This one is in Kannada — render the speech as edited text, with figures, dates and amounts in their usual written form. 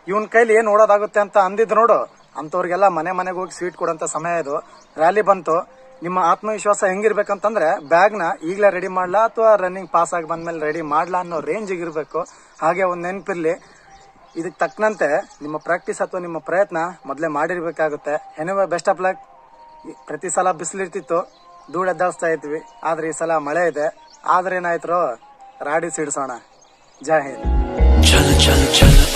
ಇವನ್ ಕೈಲಿ ಏನ್ ಓಡೋದಾಗುತ್ತೆ ಅಂತ ಅಂದಿದ್ ನೋಡು, ಅಂತವ್ರಿಗೆಲ್ಲ ಮನೆ ಮನೆಗೆ ಹೋಗಿ ಸ್ವೀಟ್ ಕೊಡಂತ ಸಮಯ ಇದು. ರ್ಯಾಲಿ ಬಂತು. ನಿಮ್ಮ ಆತ್ಮವಿಶ್ವಾಸ ಹೆಂಗಿರ್ಬೇಕಂತಂದ್ರೆ ಬ್ಯಾಗ್ ನ ಈಗ್ಲೇ ರೆಡಿ ಮಾಡ್ಲಾ ಅಥವಾ ರನ್ನಿಂಗ್ ಪಾಸ್ ಆಗಿ ಬಂದ್ಮೇಲೆ ರೆಡಿ ಮಾಡ್ಲಾ ಅನ್ನೋ ರೇಂಜ್ ಇರ್ಬೇಕು. ಹಾಗೆ ಒಂದ್ ನೆನಪಿರ್ಲಿ, ಇದಕ್ ತಕ್ಕನಂತೆ ನಿಮ್ಮ ಪ್ರಾಕ್ಟೀಸ್ ಅಥವಾ ನಿಮ್ಮ ಪ್ರಯತ್ನ ಮೊದಲೇ ಮಾಡಿರ್ಬೇಕಾಗುತ್ತೆ. Anyway best of luck. ಪ್ರತಿ ಸಲ ಬಿಸಿಲಿರ್ತಿತ್ತು, ಧೂಳು ಎದ್ದಾಡಿಸ್ತಾ ಇದ್ವಿ, ಆದ್ರೆ ಈ ಸಲ ಮಳೆ ಇದೆ. ಆದ್ರೆ ಏನಾಯ್ತು, ರಾಡಿ ಸಿಡಿಸೋಣ. ಜೈ ಹಿಂದ್.